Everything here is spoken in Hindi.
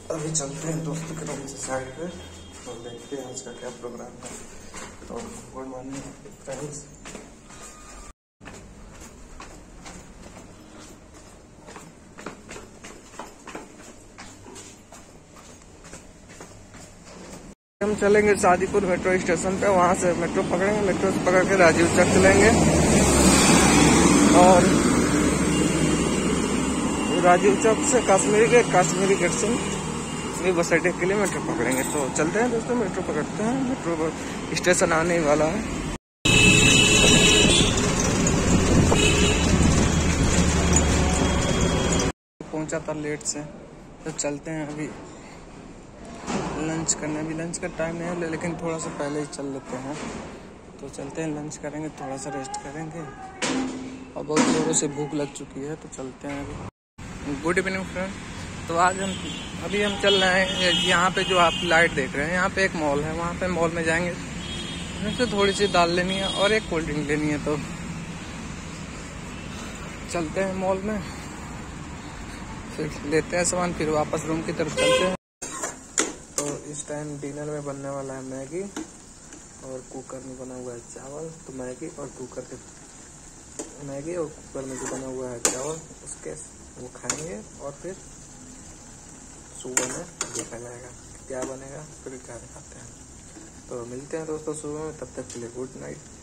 अभी चलते हैं दोस्तों के रूम से साइड पे और देखते हैं आज का क्या प्रोग्राम है। और गुड मॉर्निंग फ्रेंड्स। हम चलेंगे शादीपुर मेट्रो स्टेशन पे, वहां से मेट्रो पकड़ेंगे, मेट्रो से पकड़ के राजीव चौक चलेंगे और राजीव चौक से काश्मीरी गेट से बस अड्डे के लिए मेट्रो पकड़ेंगे। तो चलते हैं दोस्तों, मेट्रो पकड़ते हैं, मेट्रो स्टेशन आने वाला है। पहुंचा था लेट से, तो चलते हैं अभी लंच करने। अभी लंच का टाइम नहीं है लेकिन थोड़ा सा पहले ही चल लेते हैं। तो चलते हैं, लंच करेंगे, थोड़ा सा रेस्ट करेंगे और बहुत जोरों से भूख लग चुकी है। तो चलते हैं अभी। Good evening friend. तो आज अभी हम चल रहे हैं यहाँ पे, जो आप लाइट देख रहे हैं यहाँ पे एक मॉल है, वहाँ पे मॉल में जाएंगे। हमसे थोड़ी सी दाल लेनी है और एक कोल्ड ड्रिंक लेनी है। तो चलते हैं मॉल में, फिर लेते हैं सामान, फिर वापस रूम की तरफ चलते हैं। तो इस टाइम डिनर में बनने वाला है मैगी और कुकर में बना हुआ है चावल। तो मैगी और कुकर में जो बना हुआ है चावल उसके वो खाएंगे और फिर सुबह में देखा जाएगा क्या बनेगा, फिर क्या खाते हैं। तो मिलते हैं दोस्तों सुबह में, तब तक के लिए गुड नाइट।